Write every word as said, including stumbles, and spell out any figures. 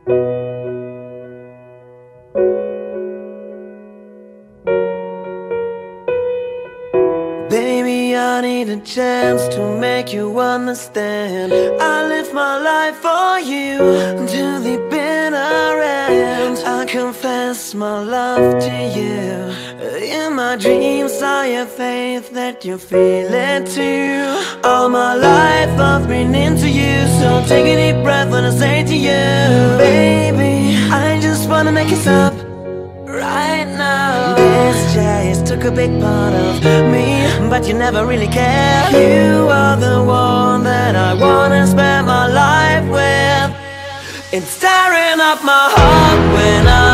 Baby, I need a chance to make you understand. I live my life for you to the bitter end. I confess my love to you. In my dreams I have faith that you feel it too. All my life I've been into you, so take a deep breath when I say to you, baby, I just wanna make it stop right now. This chase took a big part of me, but you never really cared. You are the one that I wanna spend my life with. It's tearing up my heart when I